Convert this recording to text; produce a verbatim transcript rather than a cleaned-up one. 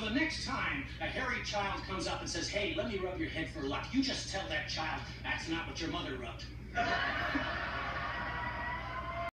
the next time a hairy child comes up and says, hey, let me rub your head for luck, you just tell that child, that's not what your mother rubbed.